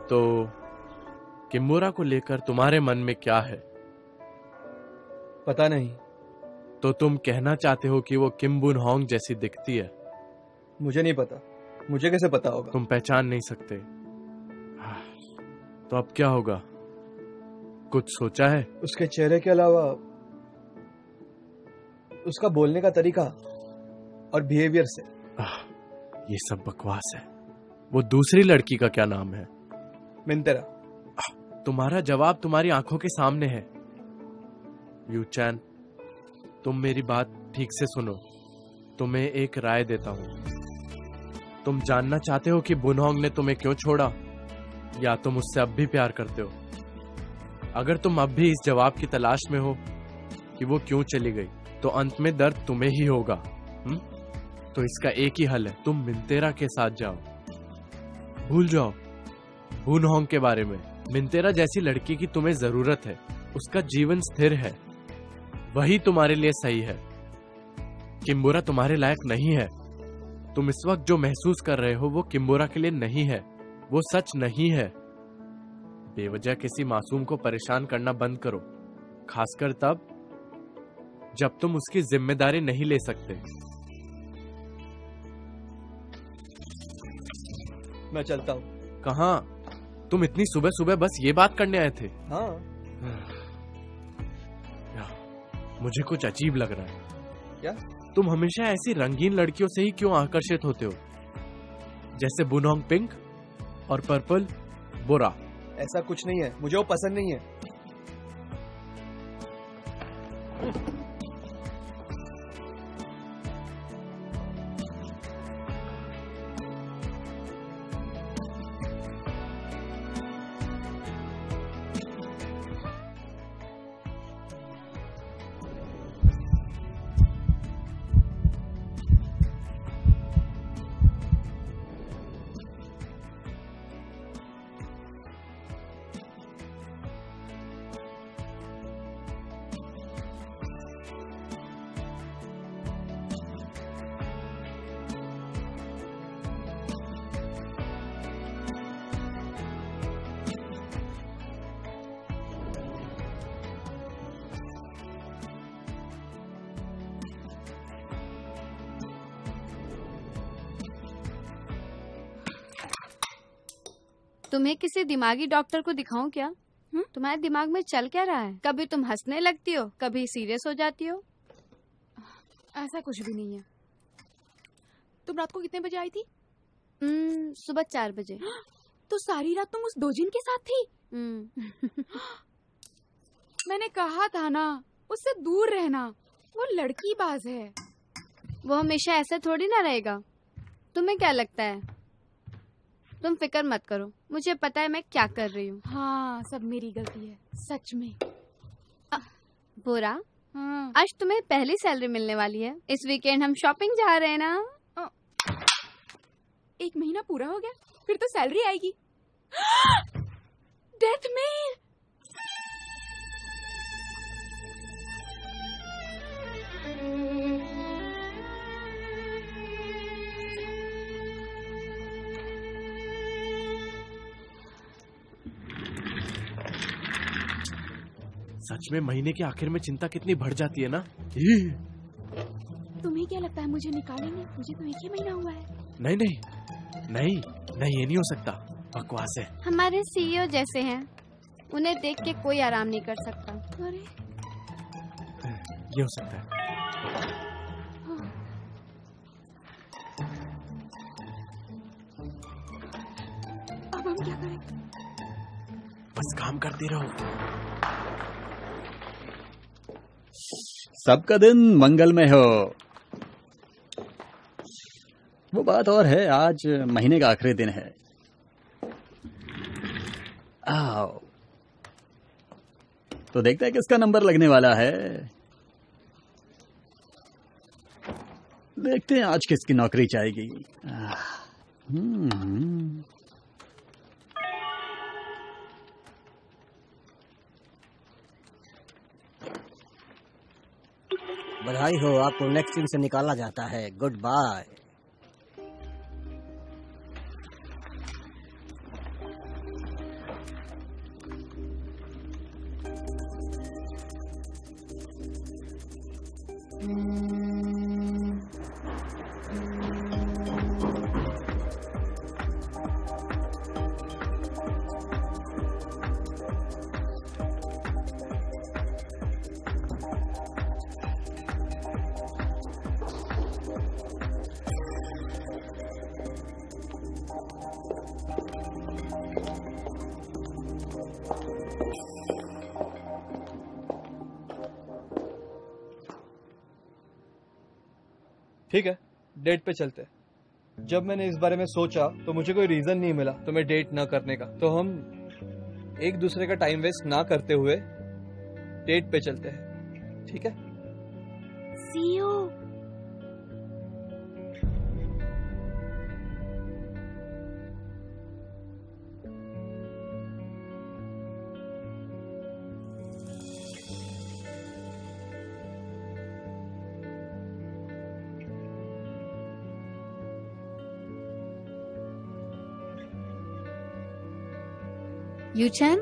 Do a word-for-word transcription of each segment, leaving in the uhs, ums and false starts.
तो किम्बोरा को लेकर तुम्हारे मन में क्या है? पता नहीं। तो तुम कहना चाहते हो कि वो किम बुन होंग जैसी दिखती है? मुझे नहीं पता। मुझे कैसे पता होगा? तुम पहचान नहीं सकते। तो अब क्या होगा? कुछ सोचा है? उसके चेहरे के अलावा उसका बोलने का तरीका और बिहेवियर से। ये सब बकवास है। वो दूसरी लड़की का क्या नाम है? मिंतेरा। तुम्हारा जवाब तुम्हारी आंखों के सामने है। यू चैन, तुम मेरी बात ठीक से सुनो। तुम्हें एक राय देता हूं। तुम जानना चाहते हो कि बुनहोंग ने तुम्हें क्यों छोड़ा, या तुम उससे अब भी प्यार करते हो? अगर तुम अब भी इस जवाब की तलाश में हो कि वो क्यों चली गई, तो अंत में दर्द तुम्हें ही होगा। हुँ? तो इसका एक ही हल है, तुम मिंतेरा के साथ जाओ। भूल जाओ बुनहोंग के बारे में। मिंतेरा जैसी लड़की की तुम्हें जरूरत है। उसका जीवन स्थिर है, वही तुम्हारे लिए सही है। किम्बोरा तुम्हारे लायक नहीं है। तुम इस वक्त जो महसूस कर रहे हो वो किम्बोरा के लिए नहीं है। वो सच नहीं है। बेवजह किसी मासूम को परेशान करना बंद करो, खासकर तब जब तुम उसकी जिम्मेदारी नहीं ले सकते। मैं चलता हूँ। कहाँ? तुम इतनी सुबह सुबह बस ये बात करने आए थे? हाँ। मुझे कुछ अजीब लग रहा है। क्या? तुम हमेशा ऐसी रंगीन लड़कियों से ही क्यों आकर्षित होते हो, जैसे बुनहोंग पिंक और पर्पल बोरा? ऐसा कुछ नहीं है, मुझे वो पसंद नहीं है। तुम्हें किसी दिमागी डॉक्टर को दिखाऊं क्या? हुँ? तुम्हारे दिमाग में चल क्या रहा है? कभी तुम हंसने लगती हो, कभी सीरियस हो जाती हो। ऐसा कुछ भी नहीं है। तुम रात को कितने बजे आई थी? हम्म, सुबह चार बजे। तो सारी रात तुम उस दोजिन के साथ थी? मैंने कहा था ना, उससे दूर रहना। वो लड़की बाज है। वो हमेशा ऐसा थोड़ी ना रहेगा। तुम्हें क्या लगता है? तुम फिक्र मत करो, मुझे पता है मैं क्या कर रही हूँ। हाँ, सब मेरी गलती है, सच में। बोरा, हाँ। आज तुम्हें पहली सैलरी मिलने वाली है। इस वीकेंड हम शॉपिंग जा रहे हैं ना। एक महीना पूरा हो गया, फिर तो सैलरी आएगी। Death mail. सच में महीने के आखिर में चिंता कितनी बढ़ जाती है ना। तुम्हें क्या लगता है मुझे निकालेंगे? मुझे तो एक ही महीना हुआ है। नहीं नहीं नहीं नहीं, ये नहीं हो सकता, बकवास है। हमारे सीईओ जैसे हैं, उन्हें देख के कोई आराम नहीं कर सकता। अरे ये हो सकता है। हाँ। अब हम क्या करें? बस काम करते रहो। सबका दिन मंगलमय हो। वो बात और है, आज महीने का आखिरी दिन है। आओ तो देखते हैं किसका नंबर लगने वाला है। देखते हैं आज किसकी नौकरी चाहेगी। हम्म बधाई हो, आपको नेक्स्ट वीक से निकाला जाता है। Good bye. ठीक है, डेट पे चलते हैं। जब मैंने इस बारे में सोचा तो मुझे कोई रीजन नहीं मिला तुम्हें डेट ना करने का, तो हम एक दूसरे का टाइम वेस्ट ना करते हुए डेट पे चलते हैं, ठीक है? सी यू। यूचैन,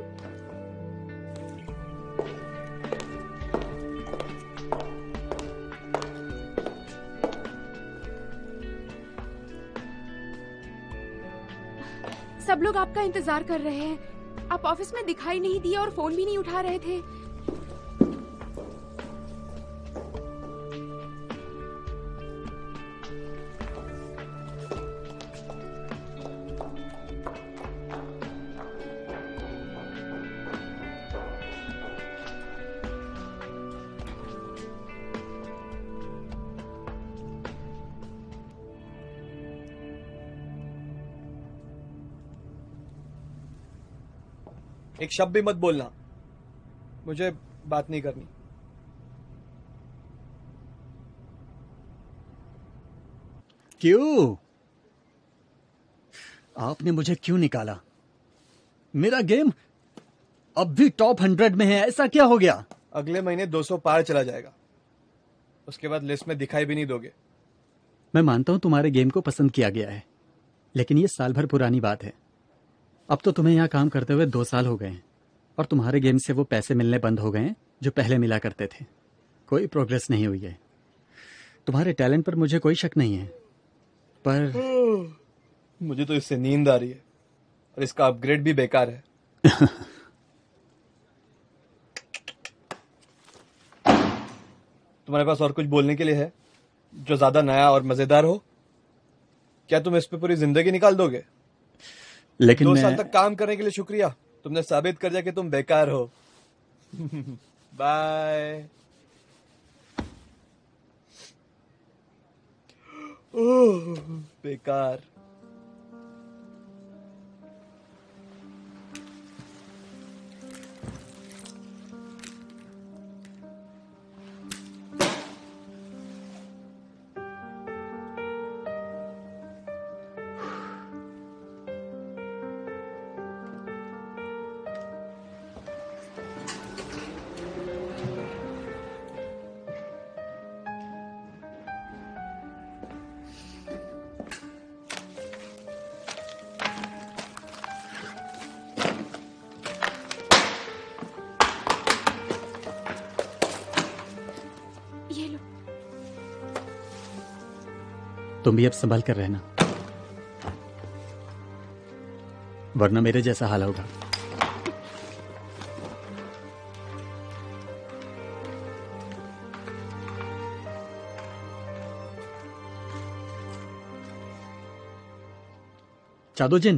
सब लोग आपका इंतजार कर रहे हैं। आप ऑफिस में दिखाई नहीं दिए और फोन भी नहीं उठा रहे थे। एक शब्द भी मत बोलना, मुझे बात नहीं करनी। क्यों? आपने मुझे क्यों निकाला? मेरा गेम अब भी टॉप हंड्रेड में है, ऐसा क्या हो गया? अगले महीने दो सौ पार चला जाएगा, उसके बाद लिस्ट में दिखाई भी नहीं दोगे। मैं मानता हूं तुम्हारे गेम को पसंद किया गया है, लेकिन ये साल भर पुरानी बात है। अब तो तुम्हें यहाँ काम करते हुए दो साल हो गए हैं और तुम्हारे गेम से वो पैसे मिलने बंद हो गए हैं जो पहले मिला करते थे। कोई प्रोग्रेस नहीं हुई है। तुम्हारे टैलेंट पर मुझे कोई शक नहीं है, पर मुझे तो इससे नींद आ रही है और इसका अपग्रेड भी बेकार है। तुम्हारे पास और कुछ बोलने के लिए है जो ज्यादा नया और मजेदार हो? क्या तुम इस पे पूरी जिंदगी निकाल दोगे? लेकिन दो मैं... साल तक काम करने के लिए शुक्रिया, तुमने साबित कर दिया कि तुम बेकार हो। बाय। ओह, बेकार। ये लो। तुम भी अब संभल कर रहना, वरना मेरे जैसा हाल होगा। चादोजिन,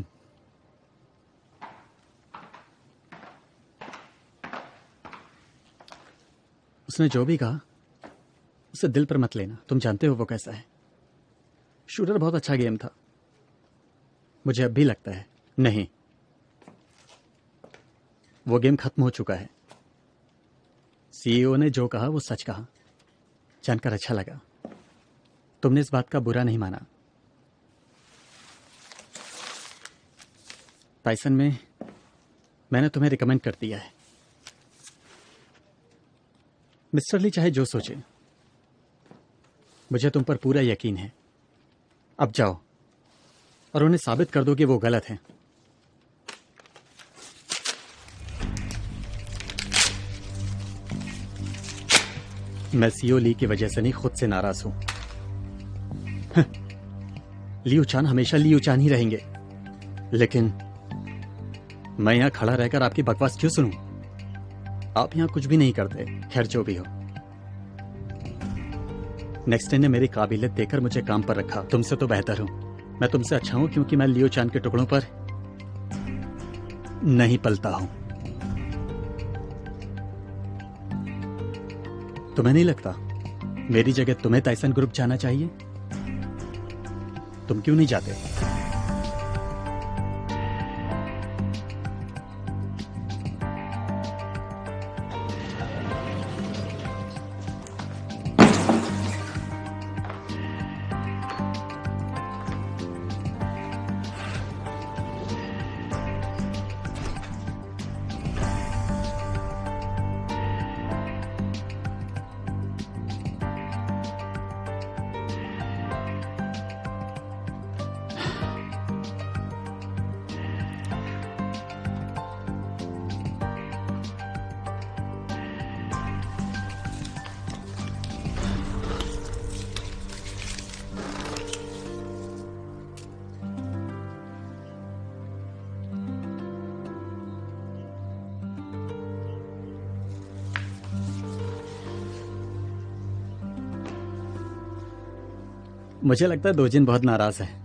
उसने जो भी कहा उसे दिल पर मत लेना। तुम जानते हो वो कैसा है। शूटर बहुत अच्छा गेम था, मुझे अब भी लगता है। नहीं, वो गेम खत्म हो चुका है। सीईओ ने जो कहा वो सच कहा, जानकर अच्छा लगा। तुमने इस बात का बुरा नहीं माना। टाइसन में मैंने तुम्हें रिकमेंड कर दिया है। मिस्टर ली चाहे जो सोचे, मुझे तुम पर पूरा यकीन है। अब जाओ और उन्हें साबित कर दो कि वो गलत हैं। मैं सीओ ली की वजह से नहीं, खुद से नाराज हूं। लियू चान हमेशा लियू चान ही रहेंगे, लेकिन मैं यहां खड़ा रहकर आपकी बकवास क्यों सुनूं? आप यहां कुछ भी नहीं करते। खैर, जो भी हो, नेक्स्ट डे ने मेरी काबिलियत देकर मुझे काम पर रखा। तुमसे तो बेहतर हूं। मैं तुमसे अच्छा हूं क्योंकि मैं लियो चान के टुकड़ों पर नहीं पलता हूं। तुम्हें नहीं लगता मेरी जगह तुम्हें टाइसन ग्रुप जाना चाहिए? तुम क्यों नहीं जाते? मुझे लगता है दोजिन बहुत नाराज है।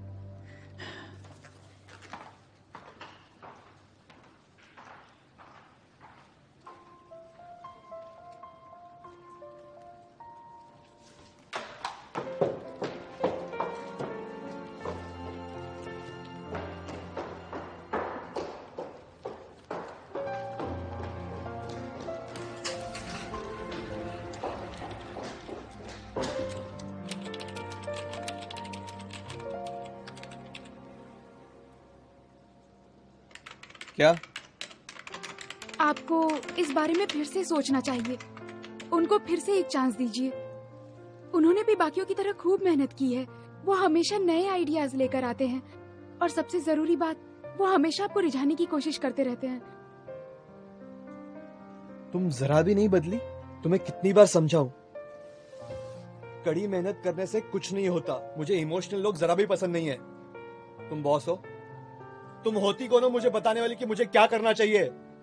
क्या? आपको इस बारे में फिर से सोचना चाहिए। उनको फिर से एक चांस दीजिए। उन्होंने भी बाकियों की तरह खूब मेहनत की है। वो हमेशा नए आइडियाज लेकर आते हैं और सबसे जरूरी बात, वो हमेशा आपको रिझाने की कोशिश करते रहते हैं। तुम जरा भी नहीं बदली। तुम्हें कितनी बार समझाऊं? कड़ी मेहनत करने से कुछ नहीं होता। मुझे इमोशनल लोग जरा भी पसंद नहीं है। तुम बॉस हो, तुम होती कौन हो मुझे बताने वाली कि मुझे क्या करना चाहिए?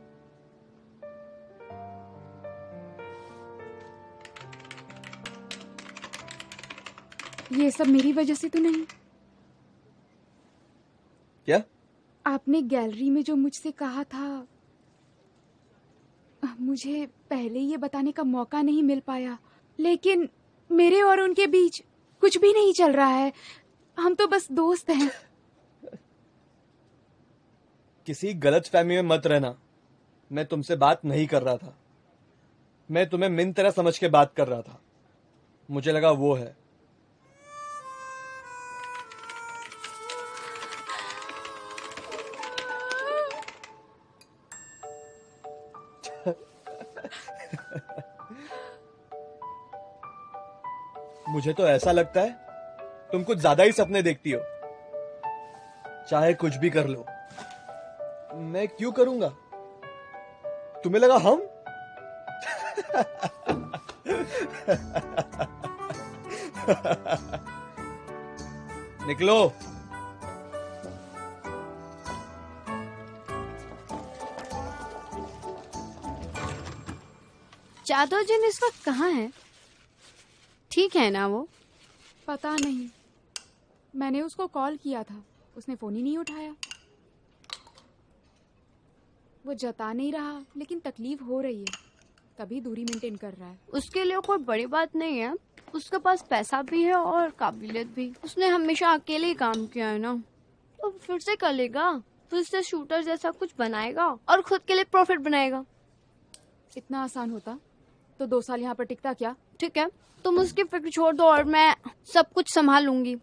ये सब मेरी वजह से तो नहीं। क्या? आपने गैलरी में जो मुझसे कहा था, मुझे पहले ये बताने का मौका नहीं मिल पाया, लेकिन मेरे और उनके बीच कुछ भी नहीं चल रहा है। हम तो बस दोस्त हैं। किसी गलत फहमी में मत रहना। मैं तुमसे बात नहीं कर रहा था। मैं तुम्हें मिन तरह समझ के बात कर रहा था। मुझे लगा वो है। मुझे तो ऐसा लगता है तुम कुछ ज्यादा ही सपने देखती हो। चाहे कुछ भी कर लो। मैं क्यों करूंगा? तुम्हें लगा हम? निकलो। जादोजिन इस वक्त कहाँ है? ठीक है ना वो? पता नहीं, मैंने उसको कॉल किया था, उसने फोन ही नहीं उठाया। वो जता नहीं रहा, लेकिन तकलीफ हो रही है, तभी दूरी मेंटेन कर रहा है। उसके लिए कोई बड़ी बात नहीं है। उसके पास पैसा भी है और काबिलियत भी। उसने हमेशा अकेले ही काम किया है ना, तो फिर से कर लेगा। फिर से शूटर जैसा कुछ बनाएगा और खुद के लिए प्रॉफिट बनाएगा। इतना आसान होता तो दो साल यहाँ पर टिकता क्या? ठीक है, तुम उसकी फिक्र छोड़ दो और मैं सब कुछ संभाल लूंगी।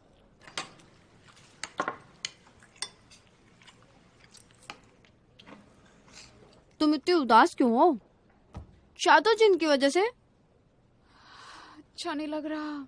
तुम इतनी उदास क्यों हो? जादोजिन की वजह से? अच्छा नहीं लग रहा।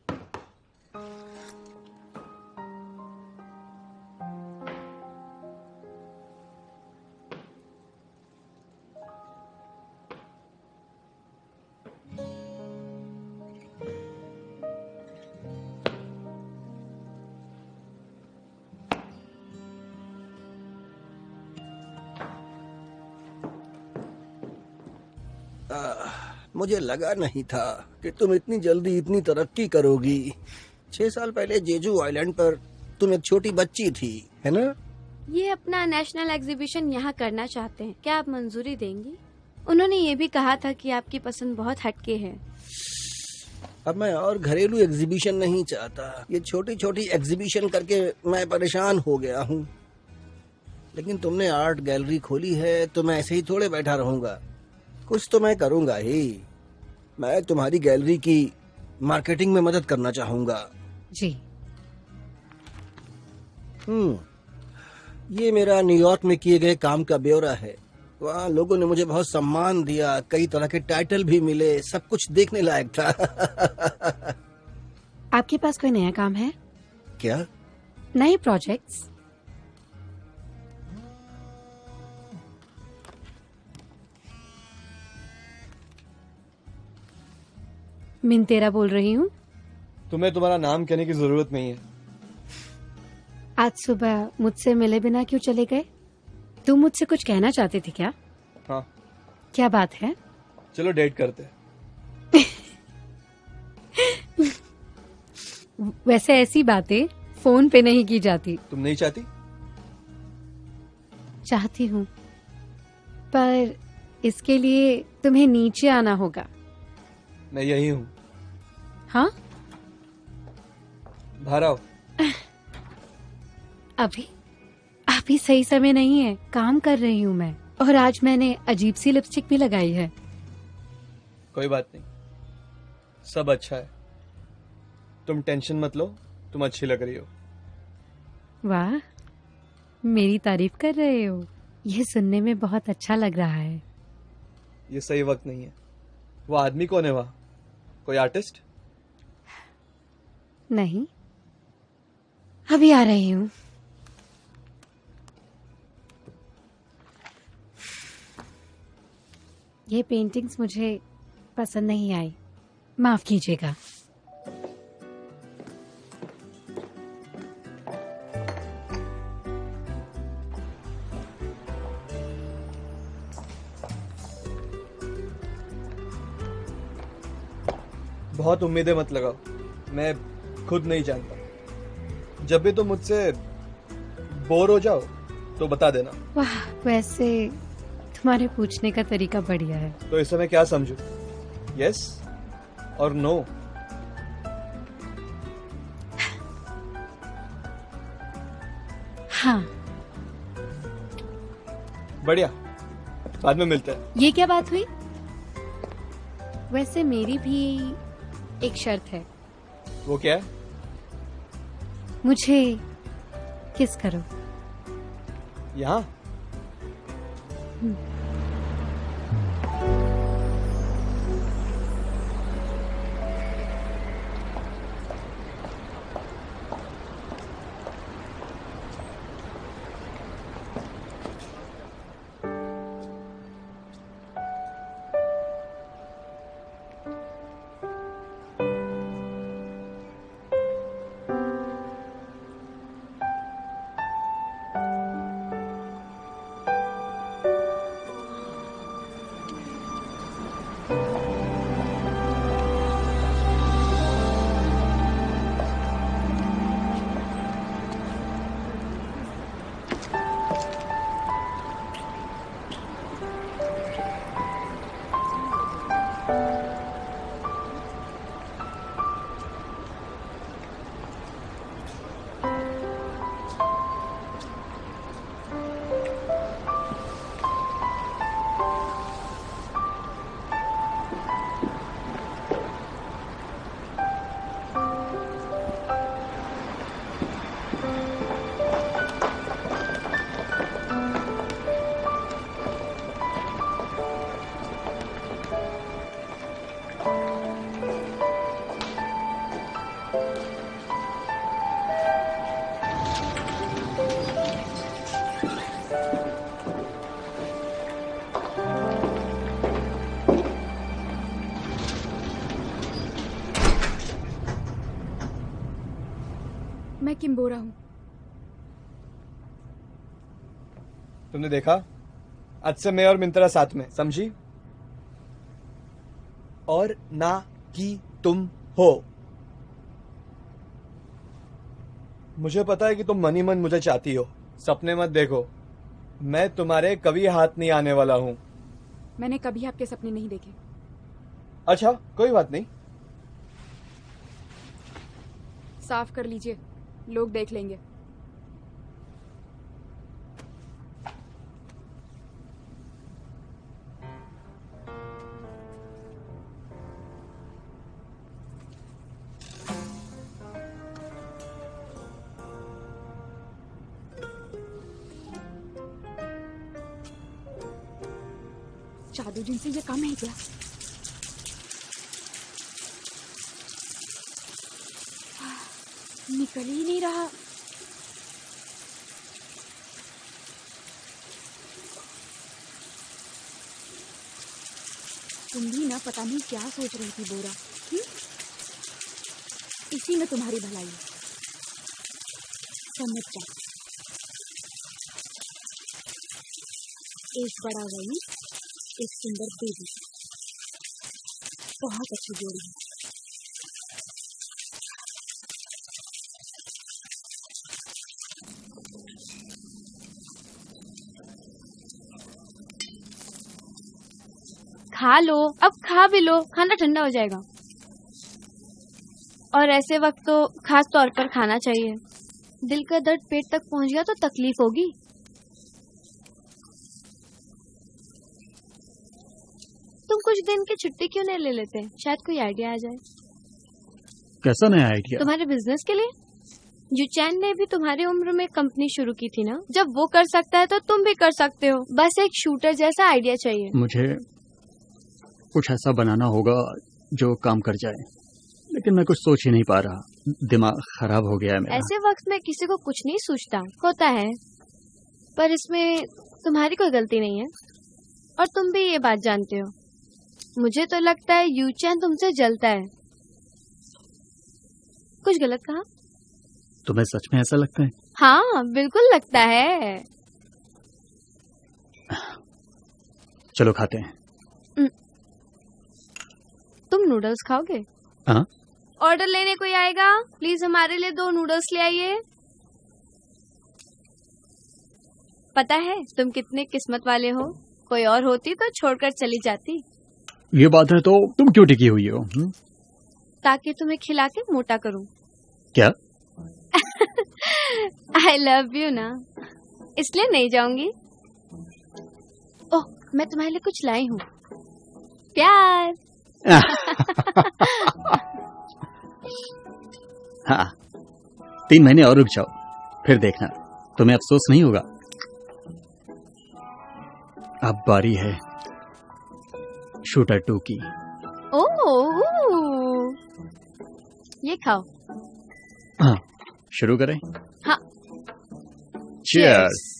आ, मुझे लगा नहीं था कि तुम इतनी जल्दी इतनी तरक्की करोगी। छह साल पहले जेजू आइलैंड पर तुम एक छोटी बच्ची थी, है ना? ये अपना नेशनल एग्जीबिशन यहाँ करना चाहते हैं, क्या आप मंजूरी देंगी? उन्होंने ये भी कहा था कि आपकी पसंद बहुत हटके है। अब मैं और घरेलू एग्जीबिशन नहीं चाहता। ये छोटी छोटी एग्जीबिशन करके मैं परेशान हो गया हूँ। लेकिन तुमने आर्ट गैलरी खोली है तो मैं ऐसे ही थोड़े बैठा रहूंगा। कुछ तो मैं करूंगा ही। मैं तुम्हारी गैलरी की मार्केटिंग में मदद करना चाहूंगा। जी। हम्म ये मेरा न्यूयॉर्क में किए गए काम का ब्यौरा है। वहाँ लोगों ने मुझे बहुत सम्मान दिया, कई तरह के टाइटल भी मिले, सब कुछ देखने लायक था। आपके पास कोई नया काम है? क्या? नए प्रोजेक्ट्स? मिंतेरा बोल रही हूँ। तुम्हें तुम्हारा नाम कहने की जरूरत नहीं है। आज सुबह मुझसे मिले बिना क्यों चले गए? तुम मुझसे कुछ कहना चाहते थे क्या? हाँ। क्या बात है? चलो डेट करते। वैसे ऐसी बातें फोन पे नहीं की जाती। तुम नहीं चाहती? चाहती हूँ, पर इसके लिए तुम्हें नीचे आना होगा। मैं यही हूँ। हाँ? बाहर आओ। अभी अभी सही समय नहीं है, काम कर रही हूँ मैं। और आज मैंने अजीब सी लिपस्टिक भी लगाई है। कोई बात नहीं, सब अच्छा है। तुम टेंशन मत लो, तुम अच्छी लग रही हो। वाह, मेरी तारीफ कर रहे हो? यह सुनने में बहुत अच्छा लग रहा है। ये सही वक्त नहीं है। वो आदमी कौन है वहाँ? कोई आर्टिस्ट? नहीं, अभी आ रही हूँ। ये पेंटिंग्स मुझे पसंद नहीं आई, माफ कीजिएगा। बहुत उम्मीदें मत लगाओ, मैं खुद नहीं जानता। जब भी तुम मुझसे बोर हो जाओ तो बता देना। वाह, वैसे तुम्हारे पूछने का तरीका बढ़िया है। तो इस समय क्या समझूं? यस और नो? हाँ। बढ़िया, बाद में मिलते हैं। ये क्या बात हुई? वैसे मेरी भी एक शर्त है। वो क्या है? मुझे किस करो। यहाँ? मैं किम्बोरा हूँ। तुमने देखा? आज से मैं और मिंत्रा साथ में, समझी? और ना कि तुम हो। मुझे पता है कि तुम मन ही मन मुझे चाहती हो। सपने मत देखो, मैं तुम्हारे कभी हाथ नहीं आने वाला हूं। मैंने कभी आपके सपने नहीं देखे। अच्छा, कोई बात नहीं। साफ कर लीजिए, लोग देख लेंगे। जादू जिनसे ये कम है क्या? निकल ही नहीं रहा। तुम भी ना पता नहीं क्या सोच रही थी बोरा। हुँ? इसी में तुम्हारी भलाई है, समझ जा। एक बड़ा वही, एक सुंदर बेबी, बहुत अच्छी जोड़ी है। खा लो, अब खा भी लो, खाना ठंडा हो जाएगा। और ऐसे वक्त तो खास तौर पर खाना चाहिए। दिल का दर्द पेट तक पहुंच गया तो तकलीफ होगी। तुम कुछ दिन की छुट्टी क्यों नहीं ले लेते? शायद कोई आइडिया आ जाए। कैसा नया आइडिया? तुम्हारे बिजनेस के लिए। यूचैन ने भी तुम्हारी उम्र में कंपनी शुरू की थी ना। जब वो कर सकता है तो तुम भी कर सकते हो। बस एक शूटर जैसा आइडिया चाहिए। मुझे कुछ ऐसा बनाना होगा जो काम कर जाए, लेकिन मैं कुछ सोच ही नहीं पा रहा। दिमाग खराब हो गया है मेरा। ऐसे वक्त में किसी को कुछ नहीं सोचता होता है, पर इसमें तुम्हारी कोई गलती नहीं है और तुम भी ये बात जानते हो। मुझे तो लगता है यूचैन तुमसे जलता है। कुछ गलत कहा? तुम्हें सच में ऐसा लगता है? हाँ, बिल्कुल लगता है। चलो खाते हैं। तुम नूडल्स खाओगे? हाँ। ऑर्डर लेने कोई आएगा? प्लीज हमारे लिए दो नूडल्स ले आइए। पता है तुम कितने किस्मत वाले हो। कोई और होती तो छोड़कर चली जाती। ये बात है तो तुम क्यों टिकी हुई हो? हुँ? ताकि तुम्हें खिला के मोटा करूं। क्या? आई लव यू ना, इसलिए नहीं जाऊंगी। ओह, मैं तुम्हारे लिए कुछ लाई हूँ। प्यार। हाँ, तीन महीने और रुक जाओ, फिर देखना तुम्हें अफसोस नहीं होगा। अब बारी है शूटर टू की। ओह, ये खाओ। हाँ, शुरू करें? हाँ। Cheers।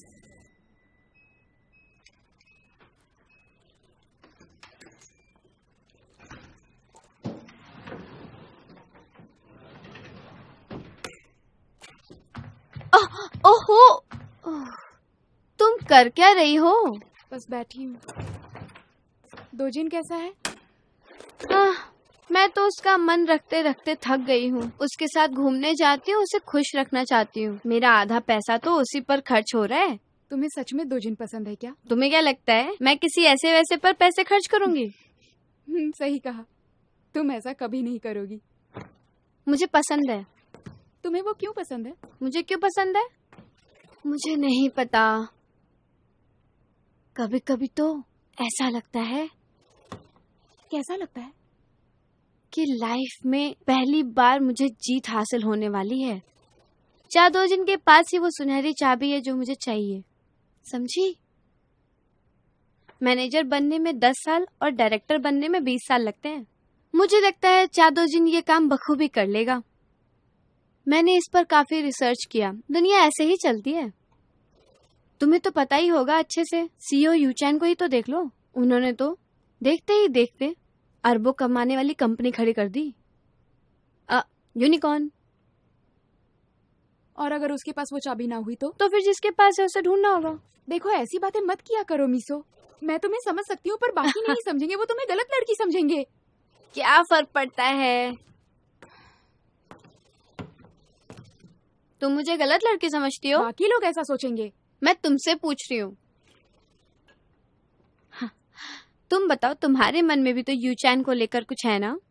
ओहो, तुम कर क्या रही हो? बस बैठी हूँ। दोजिन कैसा है? आह, मैं तो उसका मन रखते रखते थक गई हूँ। उसके साथ घूमने जाती हूँ, उसे खुश रखना चाहती हूँ। मेरा आधा पैसा तो उसी पर खर्च हो रहा है। तुम्हें सच में दोजिन पसंद है क्या? तुम्हें क्या लगता है मैं किसी ऐसे वैसे पर पैसे खर्च करूंगी? सही कहा, तुम ऐसा कभी नहीं करोगी। मुझे पसंद है। तुम्हें वो क्यों पसंद है? मुझे क्यों पसंद है? मुझे नहीं पता। कभी कभी तो ऐसा लगता है। कैसा लगता है? कि लाइफ में पहली बार मुझे जीत हासिल होने वाली है। जादोजिन के पास ही वो सुनहरी चाबी है जो मुझे चाहिए, समझी? मैनेजर बनने में दस साल और डायरेक्टर बनने में बीस साल लगते हैं। मुझे लगता है जादोजिन ये काम बखूबी कर लेगा। मैंने इस पर काफी रिसर्च किया। दुनिया ऐसे ही चलती है। तुम्हें तो पता ही होगा अच्छे से। सीईओ यूचैन को ही तो देख लो। उन्होंने तो देखते ही देखते अरबों कमाने वाली कंपनी खड़ी कर दी। अ, यूनिकॉर्न। और अगर उसके पास वो चाबी ना हुई तो? तो फिर जिसके पास है उसे ढूंढना होगा। देखो, ऐसी बातें मत किया करो मिसो। मैं तुम्हें समझ सकती हूँ, पर बाकी नहीं समझेंगे। वो तुम्हें गलत लड़की समझेंगे। क्या फर्क पड़ता है? तुम मुझे गलत लड़की समझती हो? बाकी लोग ऐसा सोचेंगे। मैं तुमसे पूछ रही हूँ। हाँ, तुम बताओ, तुम्हारे मन में भी तो यूचैन को लेकर कुछ है ना?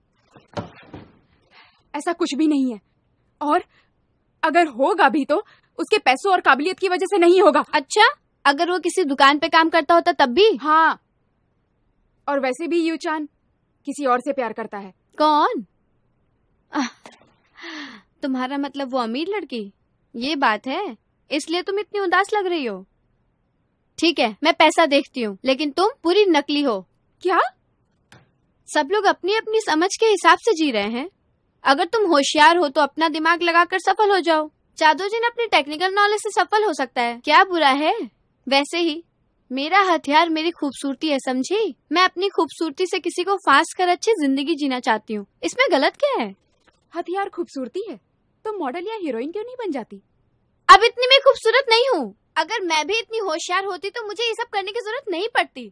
ऐसा कुछ भी नहीं है, और अगर होगा भी तो उसके पैसों और काबिलियत की वजह से नहीं होगा। अच्छा, अगर वो किसी दुकान पे काम करता होता तब भी? हाँ, और वैसे भी यूचान किसी और से प्यार करता है। कौन? आह, तुम्हारा मतलब वो अमीर लड़की? ये बात है, इसलिए तुम इतनी उदास लग रही हो। ठीक है, मैं पैसा देखती हूँ, लेकिन तुम पूरी नकली हो। क्या? सब लोग अपनी अपनी समझ के हिसाब से जी रहे हैं। अगर तुम होशियार हो तो अपना दिमाग लगाकर सफल हो जाओ। जादूजिन अपनी टेक्निकल नॉलेज से सफल हो सकता है, क्या बुरा है? वैसे ही मेरा हथियार मेरी खूबसूरती है, समझी? मैं अपनी खूबसूरती से किसी को फांस कर अच्छी जिंदगी जीना चाहती हूँ। इसमें गलत क्या है? हथियार खूबसूरती है तो मॉडल या हीरोइन क्यों नहीं बन जाती? अब इतनी मैं खूबसूरत नहीं हूँ। अगर मैं भी इतनी होशियार होती तो मुझे ये सब करने की जरूरत नहीं पड़ती।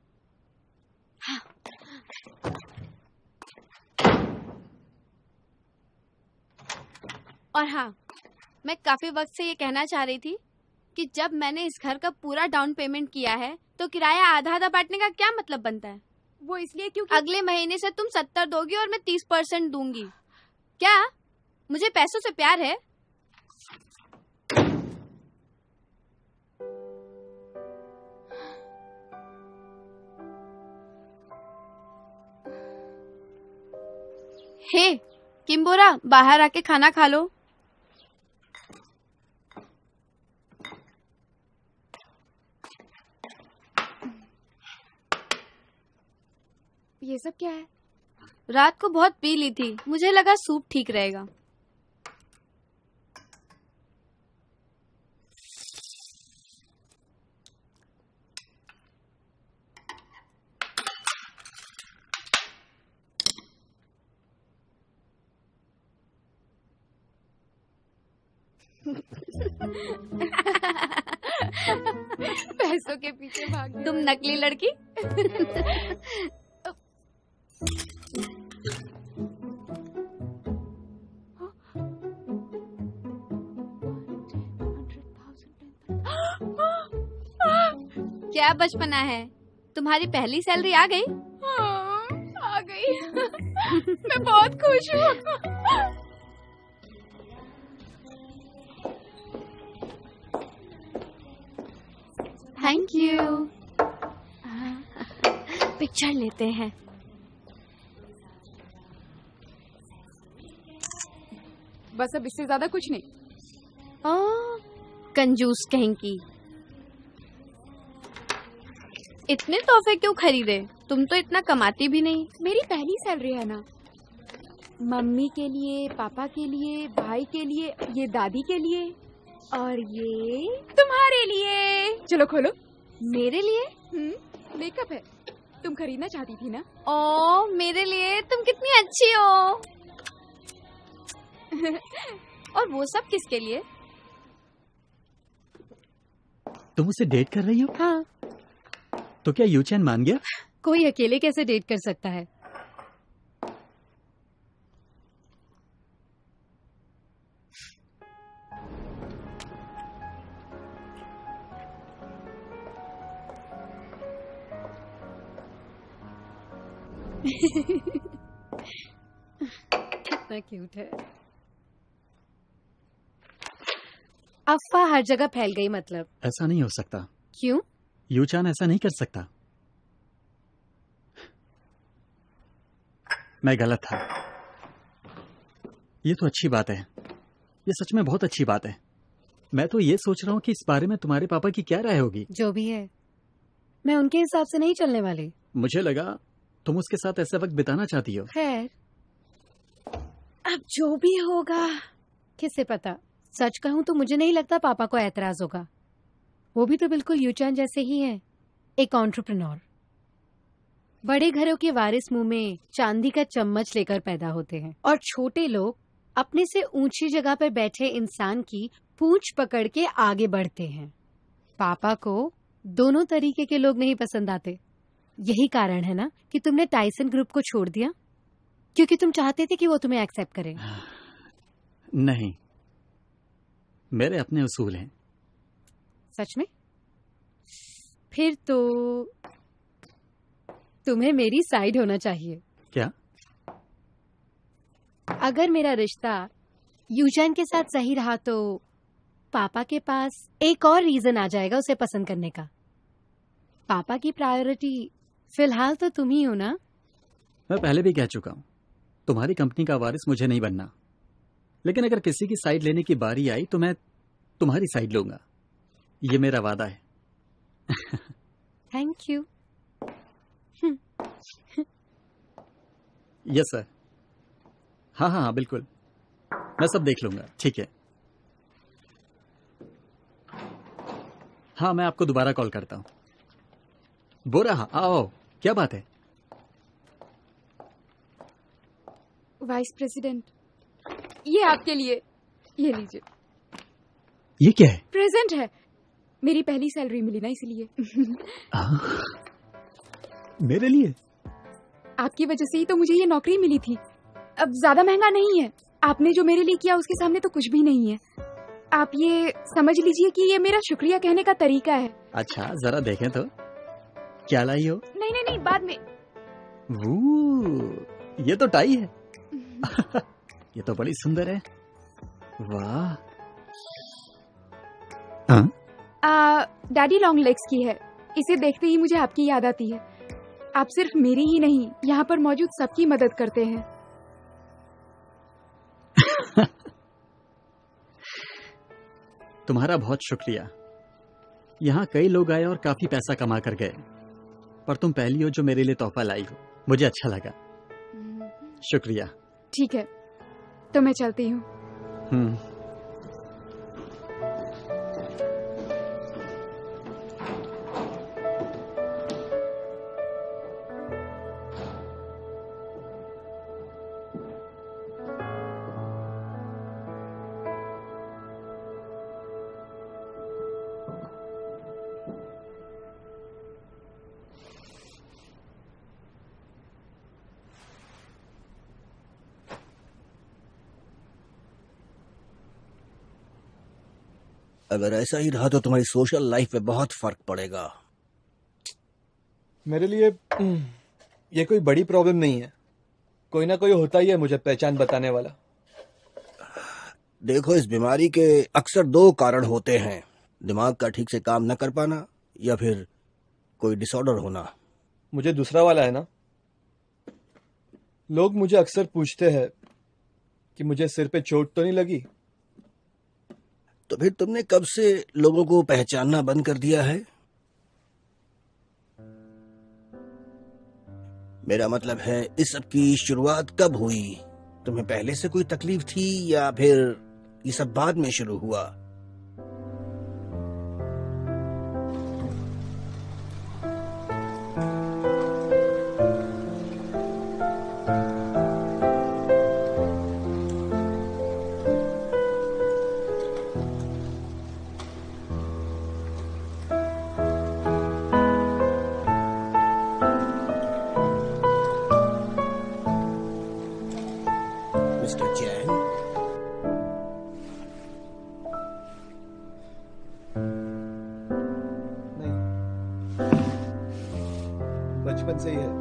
और हाँ, मैं काफी वक्त से ये कहना चाह रही थी कि जब मैंने इस घर का पूरा डाउन पेमेंट किया है तो किराया आधा आधा बांटने का क्या मतलब बनता है? वो इसलिए क्योंकि अगले महीने से तुम सत्तर दोगी और मैं तीस परसेंट दूंगी। क्या मुझे पैसों से प्यार है? हे किम्बोरा, बाहर आके खाना खा लो। ये सब क्या है? रात को बहुत पी ली थी, मुझे लगा सूप ठीक रहेगा। पैसों के पीछे भाग। तुम नकली लड़की। क्या बचपना है? तुम्हारी पहली सैलरी आ गई? हाँ, आ गई। मैं बहुत खुश हूँ। Thank you. पिक्चर लेते हैं। बस अब इससे ज्यादा कुछ नहीं। ओ, कंजूस कहीं की। इतने तोहफे क्यों खरीदे? तुम तो इतना कमाती भी नहीं। मेरी पहली सैलरी है ना। मम्मी के लिए, पापा के लिए, भाई के लिए, ये दादी के लिए और ये तुम्हारे लिए। चलो खोलो। मेरे लिए? हम्म, मेकअप है। तुम खरीदना चाहती थी ना? ओ, मेरे लिए? तुम कितनी अच्छी हो। और वो सब किसके लिए? तुम उसे डेट कर रही हो? हाँ। तो क्या यूचैन मान गया? कोई अकेले कैसे डेट कर सकता है? कितना क्यूट है। अफवाह हर जगह फैल गई। मतलब ऐसा नहीं हो सकता। क्यों? यूचान ऐसा नहीं कर सकता। मैं गलत था। ये तो अच्छी बात है। ये सच में बहुत अच्छी बात है। मैं तो ये सोच रहा हूँ कि इस बारे में तुम्हारे पापा की क्या राय होगी। जो भी है, मैं उनके हिसाब से नहीं चलने वाली। मुझे लगा तुम उसके साथ ऐसा वक्त बिताना चाहती हो। खैर, अब जो भी होगा, किसे पता। सच कहूं तो मुझे नहीं लगता पापा को ऐतराज होगा। वो भी तो बिल्कुल यूचान जैसे ही हैं, एक एंटरप्रेन्योर। बड़े घरों के वारिस मुंह में चांदी का चम्मच लेकर पैदा होते हैं, और छोटे लोग अपने से ऊंची जगह पर बैठे इंसान की पूंछ पकड़ के आगे बढ़ते हैं। पापा को दोनों तरीके के लोग नहीं पसंद आते। यही कारण है ना कि तुमने टाइसन ग्रुप को छोड़ दिया, क्योंकि तुम चाहते थे कि वो तुम्हें एक्सेप्ट करे। नहीं, मेरे अपने उसूल हैं। सच में? फिर तो तुम्हें मेरी साइड होना चाहिए। क्या? अगर मेरा रिश्ता यूचैन के साथ सही रहा तो पापा के पास एक और रीजन आ जाएगा उसे पसंद करने का। पापा की प्रायोरिटी फिलहाल तो तुम ही हो ना। मैं पहले भी कह चुका हूं, तुम्हारी कंपनी का वारिस मुझे नहीं बनना, लेकिन अगर किसी की साइड लेने की बारी आई तो मैं तुम्हारी साइड लूंगा, ये मेरा वादा है। Thank you. Yes sir. हाँ हाँ हाँ बिल्कुल, मैं सब देख लूंगा। ठीक है, हाँ मैं आपको दोबारा कॉल करता हूँ। बोरा, हाँ आओ, क्या बात है? वाइस प्रेसिडेंट, ये आपके लिए, ये लीजिए। ये क्या है? प्रेजेंट है, मेरी पहली सैलरी मिली ना इसलिए। मेरे लिए? आपकी वजह से ही तो मुझे ये नौकरी मिली थी। अब ज्यादा महंगा नहीं है, आपने जो मेरे लिए किया उसके सामने तो कुछ भी नहीं है। आप ये समझ लीजिए कि ये मेरा शुक्रिया कहने का तरीका है। अच्छा जरा देखें तो, क्या लाई हो? नहीं नहीं नहीं, बाद में। वो ये तो टाई है। ये तो बड़ी सुंदर है। वाह। हाँ? डैडी लॉन्ग लेग्स की है, इसे देखते ही मुझे आपकी याद आती है। आप सिर्फ मेरी ही नहीं, यहाँ पर मौजूद सबकी मदद करते हैं। तुम्हारा बहुत शुक्रिया। यहाँ कई लोग आए और काफी पैसा कमा कर गए, पर तुम पहली हो जो मेरे लिए तोहफा लाई हो। मुझे अच्छा लगा, शुक्रिया। ठीक है, तो मैं चलती हूँ। हम्म। अगर ऐसा ही रहा तो तुम्हारी सोशल लाइफ में बहुत फर्क पड़ेगा। मेरे लिए ये कोई बड़ी प्रॉब्लम नहीं है, कोई ना कोई होता ही है मुझे पहचान बताने वाला। देखो, इस बीमारी के अक्सर दो कारण होते हैं, दिमाग का ठीक से काम न कर पाना या फिर कोई डिसऑर्डर होना। मुझे दूसरा वाला है ना। लोग मुझे अक्सर पूछते हैं कि मुझे सिर पे चोट तो नहीं लगी। तो फिर तुमने कब से लोगों को पहचानना बंद कर दिया है? मेरा मतलब है, इस सब की शुरुआत कब हुई? तुम्हें पहले से कोई तकलीफ थी या फिर ये सब बाद में शुरू हुआ? मिस्टर चैन, नहीं, बचपन से ही है।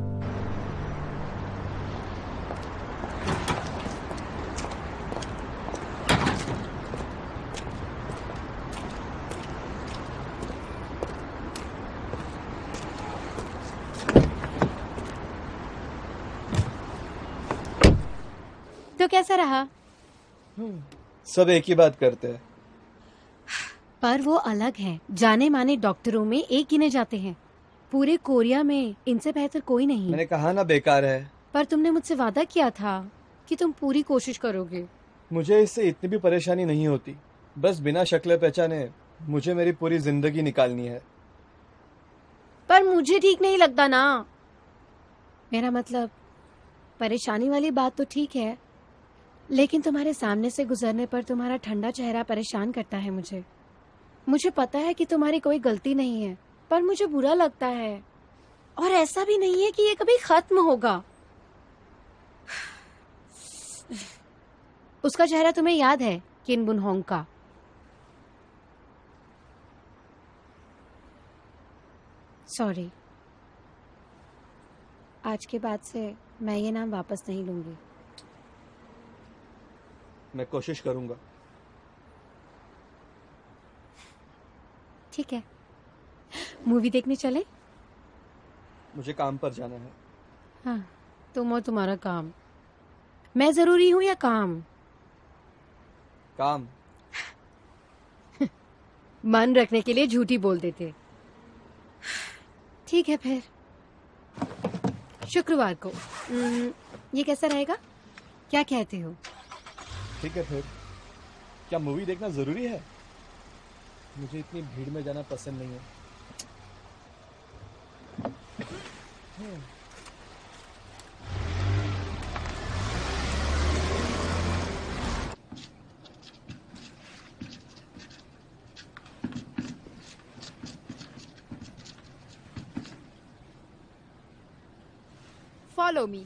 तो कैसा रहा? सब एक ही बात करते हैं। पर वो अलग है, जाने माने डॉक्टरों में एक गिने जाते हैं। पूरे कोरिया में इनसे बेहतर कोई नहीं। मैंने कहा ना बेकार है। पर तुमने मुझसे वादा किया था कि तुम पूरी कोशिश करोगे। मुझे इससे इतनी भी परेशानी नहीं होती, बस बिना शक्ल पहचाने मुझे मेरी पूरी जिंदगी निकालनी है। पर मुझे ठीक नहीं लगता ना। मेरा मतलब, परेशानी वाली बात तो ठीक है, लेकिन तुम्हारे सामने से गुजरने पर तुम्हारा ठंडा चेहरा परेशान करता है मुझे। मुझे पता है कि तुम्हारी कोई गलती नहीं है, पर मुझे बुरा लगता है। और ऐसा भी नहीं है कि ये कभी खत्म होगा। उसका चेहरा तुम्हें याद है, किन बुन होंग का? सॉरी। आज के बाद से मैं ये नाम वापस नहीं लूंगी। मैं कोशिश करूंगा। ठीक है, मूवी देखने चले? मुझे काम पर जाना है। हाँ, तुम और तुम्हारा काम। मैं जरूरी हूँ या काम? काम। मन रखने के लिए झूठी बोल देते। ठीक है फिर, शुक्रवार को। हम्म, ये कैसा रहेगा? क्या कहते हो? ठीक है फिर। क्या मूवी देखना जरूरी है? मुझे इतनी भीड़ में जाना पसंद नहीं है। Follow me.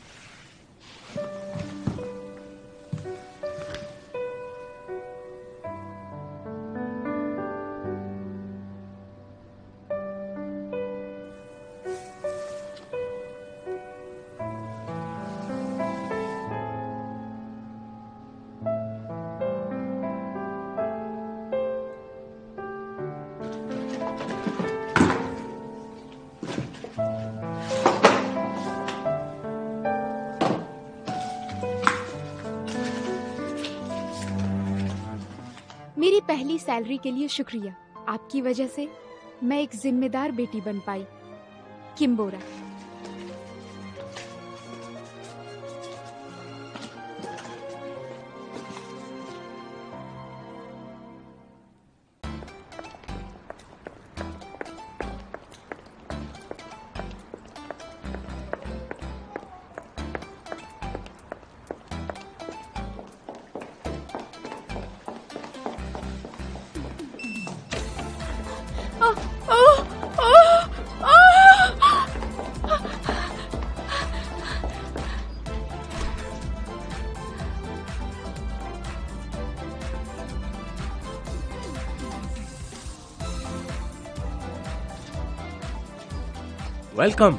मेरी पहली सैलरी के लिए शुक्रिया। आपकी वजह से मैं एक जिम्मेदार बेटी बन पाई। किम्बोरा। वेलकम।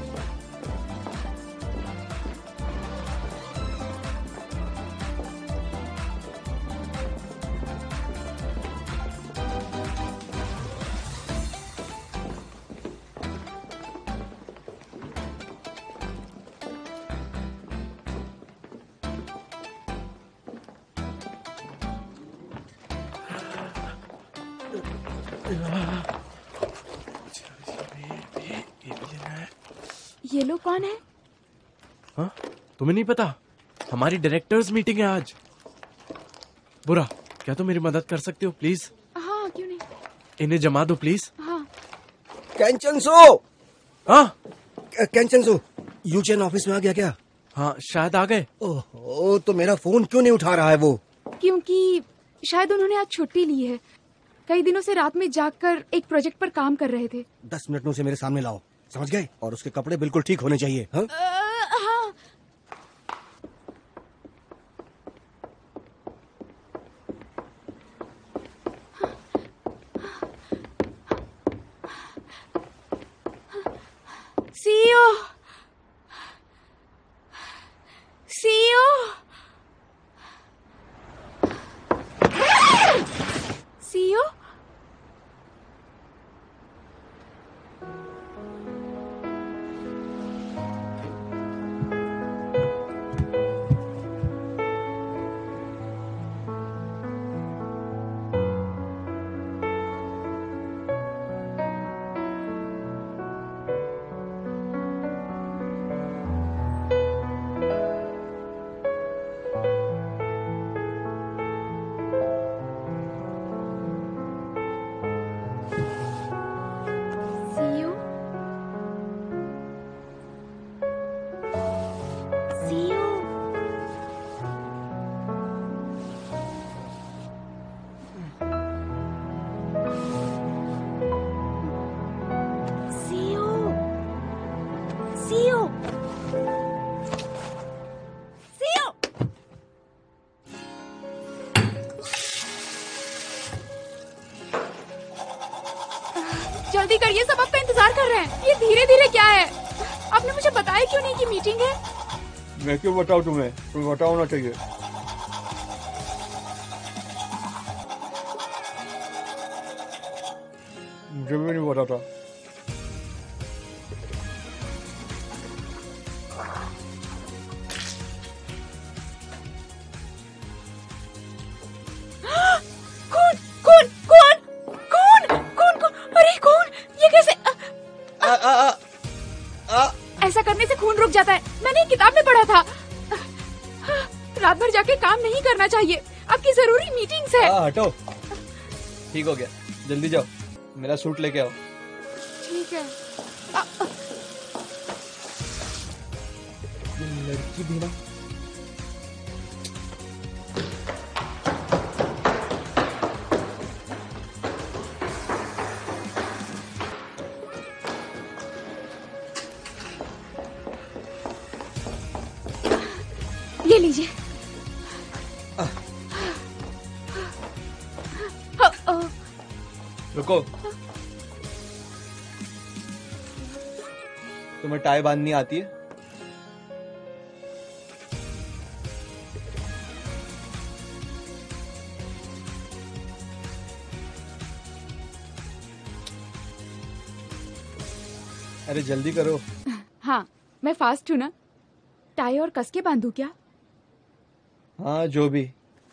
ये लोग कौन है? हाँ, तुम्हें नहीं पता? हमारी डायरेक्टर्स मीटिंग है आज। बुरा, क्या तुम मेरी मदद कर सकते हो प्लीज? हाँ, क्यों नहीं। इन्हें जमा दो प्लीज। हाँ। कैंचनसो। हाँ कैंचनसो, यूचेन ऑफिस में आ गया क्या? हाँ, शायद आ गए। ओह, तो मेरा फोन क्यों नहीं उठा रहा है वो? क्योंकि शायद उन्होंने आज छुट्टी ली है। कई दिनों से रात में जागकर एक प्रोजेक्ट पर काम कर रहे थे। दस मिनट में उसे मेरे सामने लाओ, समझ गए? और उसके कपड़े बिल्कुल ठीक होने चाहिए। हाँ? हाँ। CO, CO, CO. जल्दी करिए, सब आपका इंतजार कर रहे हैं। ये धीरे धीरे क्या है? आपने मुझे बताया क्यों नहीं कि मीटिंग है? मैं क्यों बताऊं तुम्हें? तुम्हें बताओ ना चाहिए। मुझे भी नहीं पता था। कौन कौन कौन कौन कौन कौन अरे कौन? ये कैसे? आ, आ, आ, आ, ऐसा करने से खून रुक जाता है। मैंने एक किताब में पढ़ा था। रात भर जाके काम नहीं करना चाहिए। आपकी जरूरी मीटिंग्स है। आ, हटो। ठीक हो गया, जल्दी जाओ, मेरा सूट लेके आओ। ठीक है। ये लड़की भी ना। ये लीजिए। रुको, तुम्हें टाई बांधनी आती है? अरे जल्दी करो। हाँ, मैं फास्ट हूँ ना। टाई और कस के बांधू क्या? हाँ, जो भी।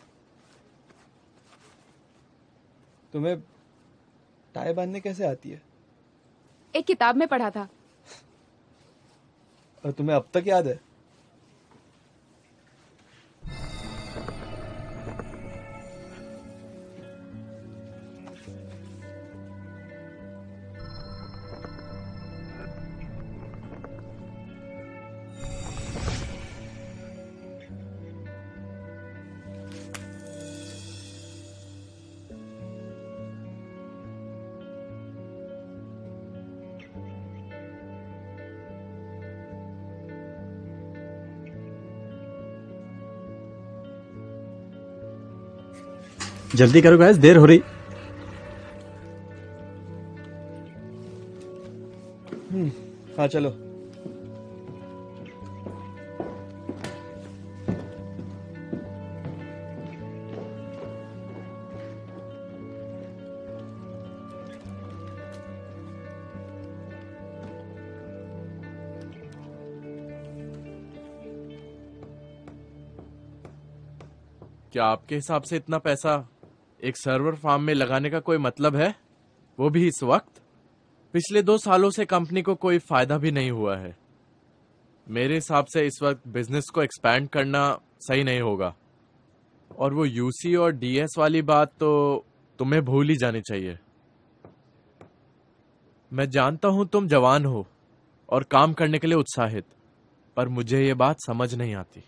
तुम्हें टाई बांधने कैसे आती है? एक किताब में पढ़ा था। और तुम्हें अब तक याद है? जल्दी करो गाइस, देर हो रही। हम्म, हाँ चलो। क्या आपके हिसाब से इतना पैसा एक सर्वर फार्म में लगाने का कोई मतलब है, वो भी इस वक्त? पिछले दो सालों से कंपनी को कोई फायदा भी नहीं हुआ है। मेरे हिसाब से इस वक्त बिजनेस को एक्सपैंड करना सही नहीं होगा। और वो यूसी और डीएस वाली बात तो तुम्हें भूल ही जानी चाहिए। मैं जानता हूं तुम जवान हो और काम करने के लिए उत्साहित, पर मुझे ये बात समझ नहीं आती।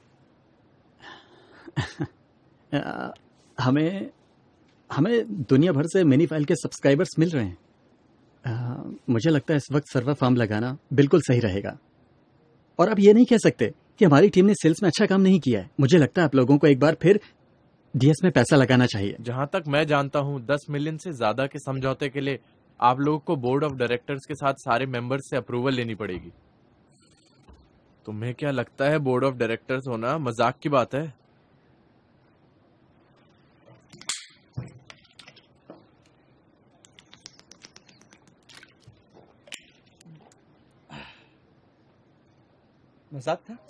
आ, हमें हमें दुनिया भर से मिनी फाइल के सब्सक्राइबर्स मिल रहे हैं। आ, मुझे लगता है इस वक्त सर्वर फार्म लगाना बिल्कुल सही रहेगा। और आप ये नहीं कह सकते कि हमारी टीम ने सेल्स में अच्छा काम नहीं किया है। मुझे लगता है आप लोगों को एक बार फिर डीएस में पैसा लगाना चाहिए। जहां तक मैं जानता हूं, दस मिलियन से ज्यादा के समझौते के लिए आप लोगों को बोर्ड ऑफ डायरेक्टर्स के साथ सारे मेंबर्स से अप्रूवल लेनी पड़ेगी। तुम्हें क्या लगता है बोर्ड ऑफ डायरेक्टर्स होना मजाक की बात है? मजाक था?